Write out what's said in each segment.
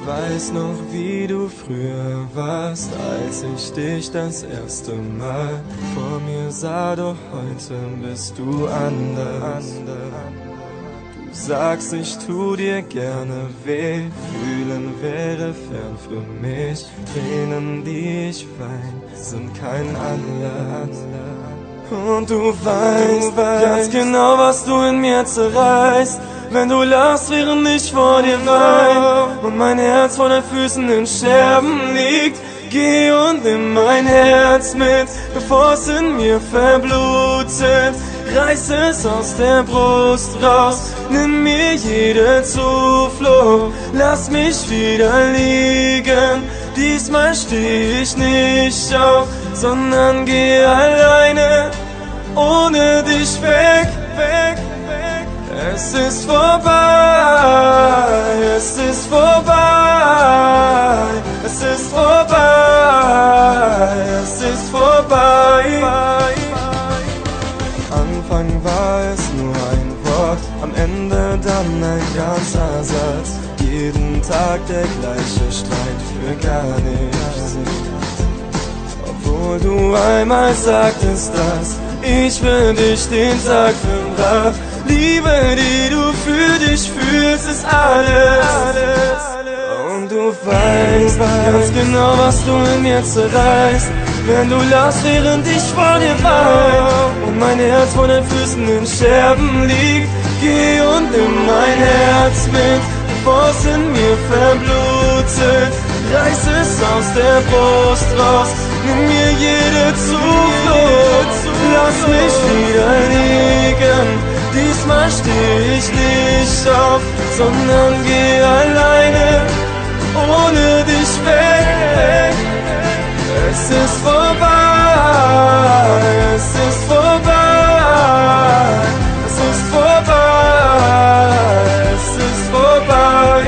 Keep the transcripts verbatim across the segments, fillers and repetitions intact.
weiß noch, wie du früher warst, als ich dich das erste Mal vor mir sah, doch heute bist du anders. Du sagst, ich tu dir gerne weh, fühlen wäre fern für mich. Tränen, die ich wein, sind kein Anlass. Und du weißt ganz genau, was du in mir zerreißt, wenn du lachst, während ich vor dir wein und mein Herz vor deinen Füßen in Scherben liegt. Geh und nimm mein Herz mit, bevor es in mir verblutet. Reiß es aus der Brust raus, nimm mir jede Zuflucht. Lass mich wieder liegen, diesmal steh ich nicht auf, sondern geh alleine, ohne dich weg, weg, weg. Es ist vorbei, es ist vorbei, es ist vorbei, es ist vorbei. Am Anfang war es nur ein Wort, am Ende dann ein ganzer Satz. Jeden Tag der gleiche Streit für gar nichts. Obwohl du einmal sagtest, dass ich für dich den Tag verbrach. Liebe, die du für dich fühlst, ist alles. Und du weißt ganz genau, was du in mir zerreißt, wenn du lachst, während ich vor dir wein und mein Herz vor den Füßen in Scherben liegt. Geh und nimm mein Herz mit, bevor es in mir verblutet. Reiß es aus der Brust raus, nimm mir jede Zuflucht. Lass mich wieder liegen, diesmal steh ich nicht auf, sondern geh alleine, ohne dich weg. Es ist vorbei, es ist vorbei, es ist vorbei, es ist vorbei.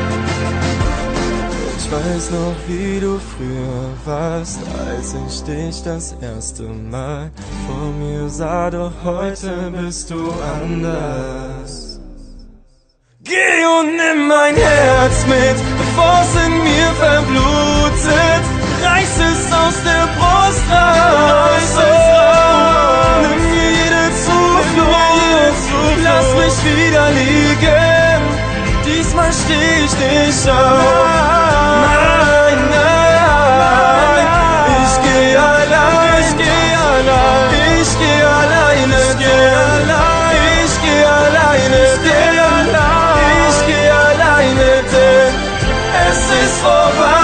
Ich weiß noch, wie du früher warst, als ich dich das erste Mal vor mir sah, doch heute bist du anders. Geh und nimm mein Herz mit, bevor es in mir verblutet. Reiß es aus der Brust raus, nimm mir jede Zuflucht, lass mich wieder liegen, diesmal steh ich nicht auf. Nein, nein, ich geh allein, ich geh allein, ich geh alleine, ich geh allein, ich geh alleine, ich geh allein, ich geh alleine, denn es ist vorbei.